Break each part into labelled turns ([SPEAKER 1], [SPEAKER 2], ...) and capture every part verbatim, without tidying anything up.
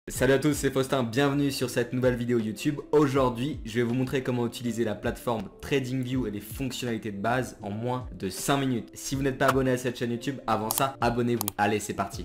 [SPEAKER 1] Salut à tous, c'est Faustin, bienvenue sur cette nouvelle vidéo YouTube. Aujourd'hui, je vais vous montrer comment utiliser la plateforme TradingView et les fonctionnalités de base en moins de cinq minutes. Si vous n'êtes pas abonné à cette chaîne YouTube, avant ça, abonnez-vous. Allez, c'est parti.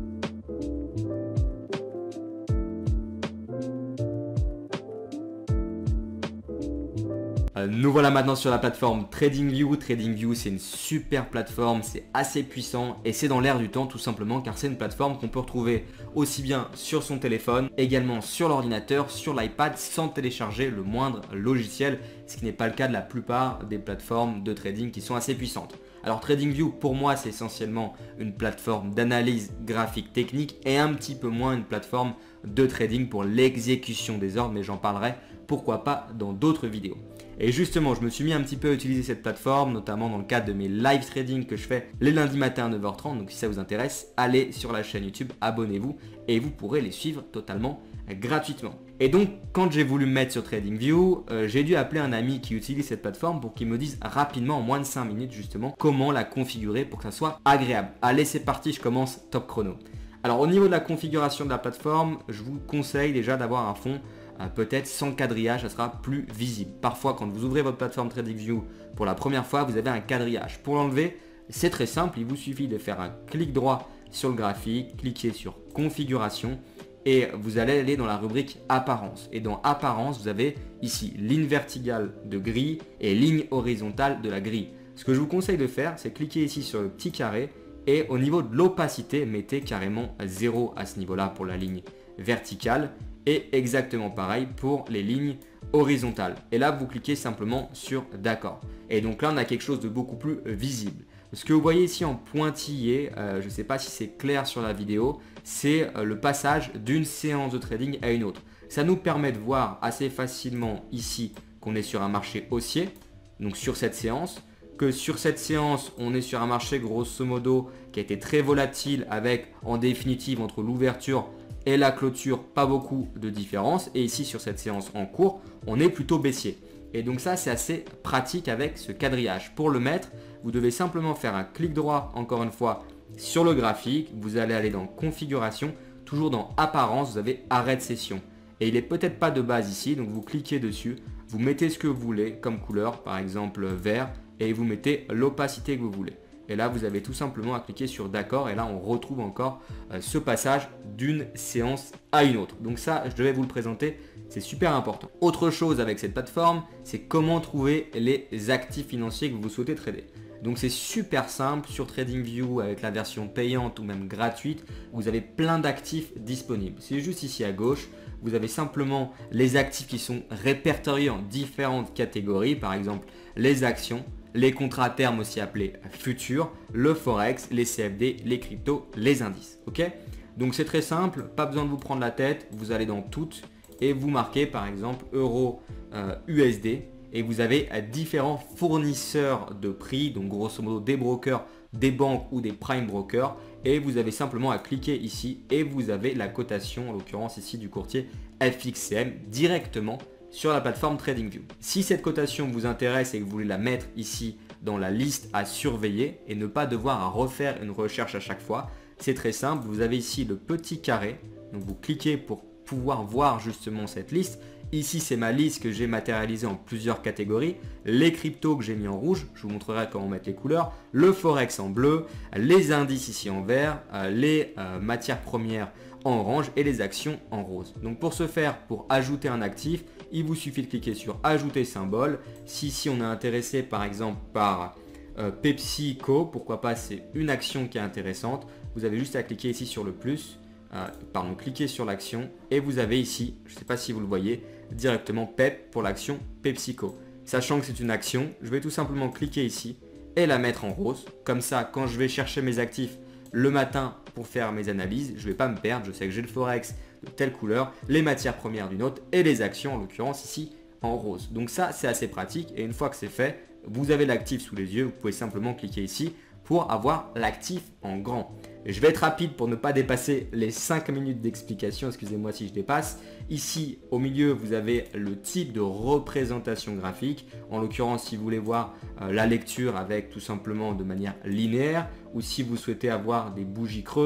[SPEAKER 1] Euh, nous voilà maintenant sur la plateforme TradingView. TradingView, c'est une super plateforme, c'est assez puissant et c'est dans l'air du temps tout simplement car c'est une plateforme qu'on peut retrouver aussi bien sur son téléphone, également sur l'ordinateur, sur l'iPad sans télécharger le moindre logiciel, ce qui n'est pas le cas de la plupart des plateformes de trading qui sont assez puissantes. Alors TradingView pour moi c'est essentiellement une plateforme d'analyse graphique technique et un petit peu moins une plateforme de trading pour l'exécution des ordres, mais j'en parlerai pourquoi pas dans d'autres vidéos. Et justement, je me suis mis un petit peu à utiliser cette plateforme, notamment dans le cadre de mes live trading que je fais les lundis matin à neuf heures trente. Donc si ça vous intéresse, allez sur la chaîne YouTube, abonnez-vous et vous pourrez les suivre totalement gratuitement. Et donc, quand j'ai voulu me mettre sur TradingView, euh, j'ai dû appeler un ami qui utilise cette plateforme pour qu'il me dise rapidement, en moins de cinq minutes justement, comment la configurer pour que ça soit agréable. Allez, c'est parti, je commence top chrono. Alors au niveau de la configuration de la plateforme, je vous conseille déjà d'avoir un fond euh, peut-être sans quadrillage, ça sera plus visible. Parfois quand vous ouvrez votre plateforme TradingView pour la première fois, vous avez un quadrillage. Pour l'enlever, c'est très simple, il vous suffit de faire un clic droit sur le graphique, cliquer sur configuration et vous allez aller dans la rubrique apparence. Et dans apparence, vous avez ici ligne verticale de grille et ligne horizontale de la grille. Ce que je vous conseille de faire, c'est cliquer ici sur le petit carré et au niveau de l'opacité, mettez carrément zéro à ce niveau-là pour la ligne verticale et exactement pareil pour les lignes horizontales. Et là, vous cliquez simplement sur d'accord. Et donc là, on a quelque chose de beaucoup plus visible. Ce que vous voyez ici en pointillé, euh, je ne sais pas si c'est clair sur la vidéo, c'est euh, le passage d'une séance de trading à une autre. Ça nous permet de voir assez facilement ici qu'on est sur un marché haussier, donc sur cette séance, que sur cette séance, on est sur un marché grosso modo qui a été très volatile avec en définitive entre l'ouverture et la clôture, pas beaucoup de différence. Et ici sur cette séance en cours, on est plutôt baissier. Et donc ça, c'est assez pratique avec ce quadrillage. Pour le mettre, vous devez simplement faire un clic droit, encore une fois, sur le graphique. Vous allez aller dans configuration, toujours dans apparence, vous avez arrêt de session. Et il n'est peut-être pas de base ici, donc vous cliquez dessus, vous mettez ce que vous voulez comme couleur, par exemple vert, et vous mettez l'opacité que vous voulez. Et là, vous avez tout simplement à cliquer sur d'accord. Et là, on retrouve encore euh, ce passage d'une séance à une autre. Donc ça, je devais vous le présenter. C'est super important. Autre chose avec cette plateforme, c'est comment trouver les actifs financiers que vous souhaitez trader. Donc c'est super simple sur TradingView avec la version payante ou même gratuite. Vous avez plein d'actifs disponibles. C'est juste ici à gauche. Vous avez simplement les actifs qui sont répertoriés en différentes catégories. Par exemple, les actions, les contrats à terme aussi appelés futurs, le forex, les C F D, les cryptos, les indices. Ok? Donc c'est très simple, pas besoin de vous prendre la tête. Vous allez dans toutes et vous marquez par exemple euro euh, U S D et vous avez euh, différents fournisseurs de prix, donc grosso modo des brokers, des banques ou des prime brokers, et vous avez simplement à cliquer ici et vous avez la cotation, en l'occurrence ici du courtier F X C M directement sur la plateforme TradingView. Si cette cotation vous intéresse et que vous voulez la mettre ici dans la liste à surveiller et ne pas devoir refaire une recherche à chaque fois, c'est très simple. Vous avez ici le petit carré, donc vous cliquez pour pouvoir voir justement cette liste. Ici, c'est ma liste que j'ai matérialisée en plusieurs catégories. Les cryptos que j'ai mis en rouge, je vous montrerai comment mettre les couleurs. Le forex en bleu, les indices ici en vert, euh, les euh, matières premières en orange et les actions en rose. Donc pour ce faire, pour ajouter un actif, il vous suffit de cliquer sur ajouter symbole. Si ici on est intéressé par exemple par euh, PepsiCo, pourquoi pas, c'est une action qui est intéressante. Vous avez juste à cliquer ici sur le plus. Euh, pardon, cliquez sur l'action et vous avez ici, je ne sais pas si vous le voyez, directement P E P pour l'action PepsiCo. Sachant que c'est une action, je vais tout simplement cliquer ici et la mettre en rose. Comme ça, quand je vais chercher mes actifs le matin pour faire mes analyses, je ne vais pas me perdre. Je sais que j'ai le forex de telle couleur, les matières premières d'une autre et les actions en l'occurrence ici en rose. Donc ça, c'est assez pratique et une fois que c'est fait, vous avez l'actif sous les yeux. Vous pouvez simplement cliquer ici pour avoir l'actif en grand. Je vais être rapide pour ne pas dépasser les cinq minutes d'explication, excusez-moi si je dépasse. Ici, au milieu, vous avez le type de représentation graphique. En l'occurrence, si vous voulez voir euh, la lecture avec tout simplement de manière linéaire, ou si vous souhaitez avoir des bougies creuses,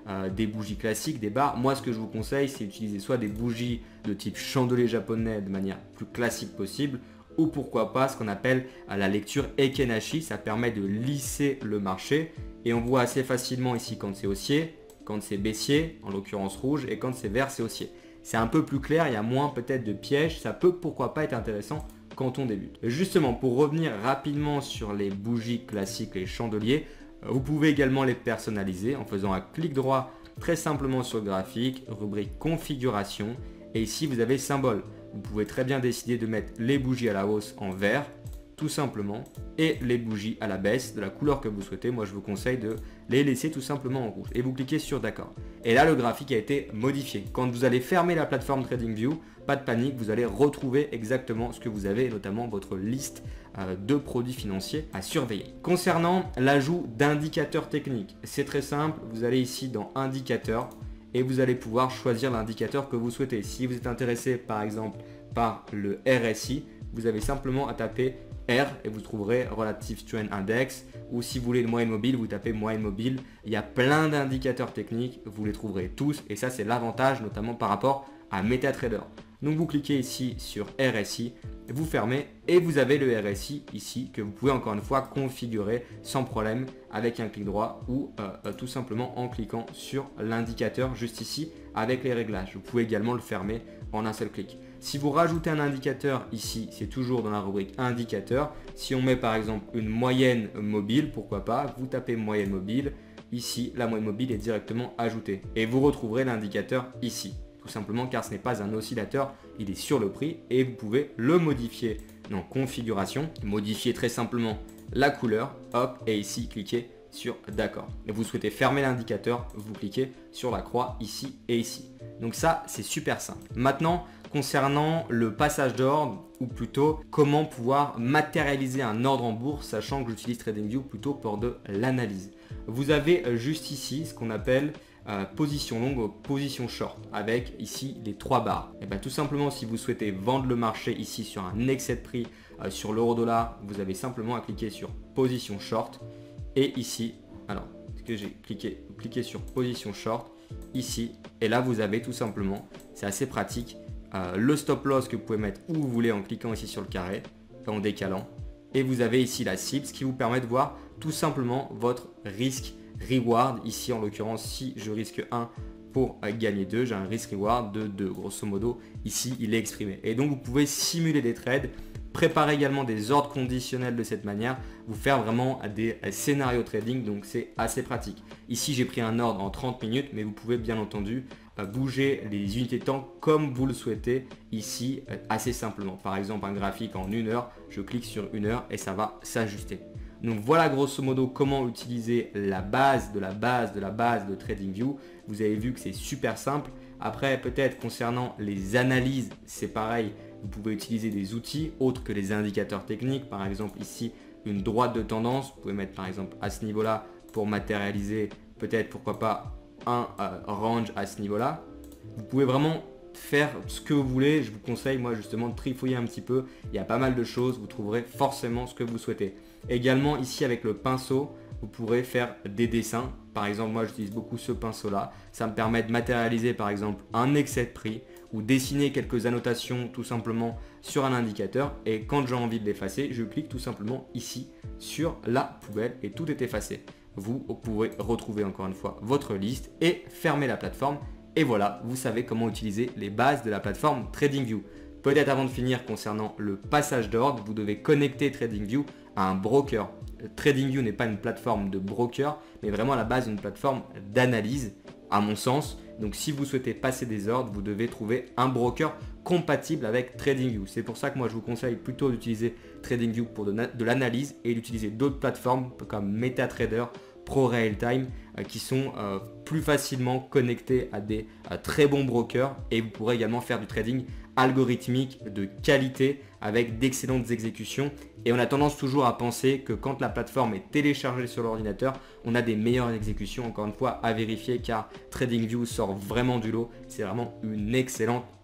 [SPEAKER 1] euh, des bougies classiques, des barres. Moi, ce que je vous conseille, c'est d'utiliser soit des bougies de type chandelier japonais de manière plus classique possible, ou pourquoi pas ce qu'on appelle la lecture Ekenashi. Ça permet de lisser le marché et on voit assez facilement ici quand c'est haussier, quand c'est baissier, en l'occurrence rouge, et quand c'est vert, c'est haussier. C'est un peu plus clair, il y a moins peut-être de pièges, ça peut pourquoi pas être intéressant quand on débute. Justement, pour revenir rapidement sur les bougies classiques, les chandeliers, vous pouvez également les personnaliser en faisant un clic droit très simplement sur le graphique, rubrique configuration, et ici vous avez symbole. Vous pouvez très bien décider de mettre les bougies à la hausse en vert, tout simplement, et les bougies à la baisse de la couleur que vous souhaitez. Moi, je vous conseille de les laisser tout simplement en rouge. Et vous cliquez sur d'accord. Et là, le graphique a été modifié. Quand vous allez fermer la plateforme TradingView, pas de panique, vous allez retrouver exactement ce que vous avez, notamment votre liste euh, de produits financiers à surveiller. Concernant l'ajout d'indicateurs techniques, c'est très simple. Vous allez ici dans indicateurs et vous allez pouvoir choisir l'indicateur que vous souhaitez. Si vous êtes intéressé par exemple par le R S I, vous avez simplement à taper R et vous trouverez Relative Trend Index, ou si vous voulez une moyenne mobile, vous tapez moyenne mobile. Il y a plein d'indicateurs techniques, vous les trouverez tous et ça c'est l'avantage notamment par rapport à MetaTrader. Donc vous cliquez ici sur R S I, vous fermez et vous avez le R S I ici que vous pouvez encore une fois configurer sans problème avec un clic droit ou euh, tout simplement en cliquant sur l'indicateur juste ici avec les réglages. Vous pouvez également le fermer en un seul clic. Si vous rajoutez un indicateur ici, c'est toujours dans la rubrique indicateur. Si on met par exemple une moyenne mobile, pourquoi pas, vous tapez moyenne mobile. Ici, la moyenne mobile est directement ajoutée et vous retrouverez l'indicateur ici. Tout simplement car ce n'est pas un oscillateur, il est sur le prix et vous pouvez le modifier dans configuration, modifier très simplement la couleur, hop, et ici cliquez sur d'accord. Et vous souhaitez fermer l'indicateur, vous cliquez sur la croix ici et ici. Donc ça, c'est super simple. Maintenant, concernant le passage d'ordre, ou plutôt comment pouvoir matérialiser un ordre en bourse, sachant que j'utilise TradingView plutôt pour de l'analyse. Vous avez juste ici ce qu'on appelle Euh, position longue ou position short avec ici les trois barres. Et bien tout simplement si vous souhaitez vendre le marché ici sur un excès de prix euh, sur l'euro dollar, vous avez simplement à cliquer sur position short et ici, alors ce que j'ai cliqué, cliquez sur position short ici et là vous avez tout simplement, c'est assez pratique, euh, le stop loss que vous pouvez mettre où vous voulez en cliquant ici sur le carré, en décalant, et vous avez ici la cible, ce qui vous permet de voir tout simplement votre risque reward. Ici en l'occurrence, si je risque un pour gagner deux, j'ai un risk reward de deux. Grosso modo, ici il est exprimé. Et donc vous pouvez simuler des trades, préparer également des ordres conditionnels de cette manière, vous faire vraiment des scénarios trading, donc c'est assez pratique. Ici j'ai pris un ordre en trente minutes, mais vous pouvez bien entendu bouger les unités de temps comme vous le souhaitez ici assez simplement. Par exemple un graphique en une heure, je clique sur une heure et ça va s'ajuster. Donc voilà grosso modo comment utiliser la base de la base de la base de TradingView. Vous avez vu que c'est super simple. Après peut-être concernant les analyses, c'est pareil. Vous pouvez utiliser des outils autres que les indicateurs techniques. Par exemple ici une droite de tendance. Vous pouvez mettre par exemple à ce niveau-là pour matérialiser peut-être pourquoi pas un euh, range à ce niveau-là. Vous pouvez vraiment faire ce que vous voulez. Je vous conseille moi justement de trifouiller un petit peu. Il y a pas mal de choses. Vous trouverez forcément ce que vous souhaitez. Également ici avec le pinceau, vous pourrez faire des dessins. Par exemple, moi j'utilise beaucoup ce pinceau là. Ça me permet de matérialiser par exemple un excès de prix ou dessiner quelques annotations tout simplement sur un indicateur. Et quand j'ai envie de l'effacer, je clique tout simplement ici sur la poubelle et tout est effacé. Vous pouvez retrouver encore une fois votre liste et fermer la plateforme. Et voilà, vous savez comment utiliser les bases de la plateforme TradingView. Peut-être avant de finir concernant le passage d'ordre, vous devez connecter TradingView à un broker. TradingView n'est pas une plateforme de broker, mais vraiment à la base une plateforme d'analyse, à mon sens. Donc si vous souhaitez passer des ordres, vous devez trouver un broker compatible avec TradingView. C'est pour ça que moi je vous conseille plutôt d'utiliser TradingView pour de, de l'analyse et d'utiliser d'autres plateformes comme MetaTrader, ProRealTime euh, qui sont euh, plus facilement connectés à des euh, très bons brokers et vous pourrez également faire du trading algorithmique de qualité avec d'excellentes exécutions. Et on a tendance toujours à penser que quand la plateforme est téléchargée sur l'ordinateur, on a des meilleures exécutions. Encore une fois, à vérifier car TradingView sort vraiment du lot. C'est vraiment une excellente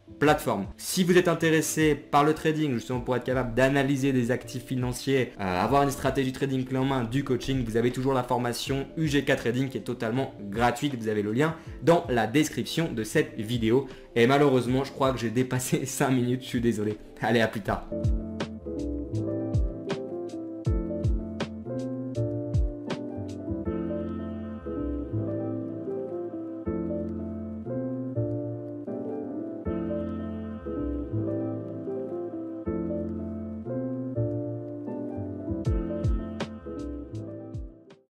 [SPEAKER 1] plateforme. Si vous êtes intéressé par le trading, justement pour être capable d'analyser des actifs financiers, euh, avoir une stratégie trading clé en main, du coaching, vous avez toujours la formation U G K Trading qui est totalement gratuite. Vous avez le lien dans la description de cette vidéo. Et malheureusement, je crois que j'ai dépassé cinq minutes, je suis désolé. Allez, à plus tard.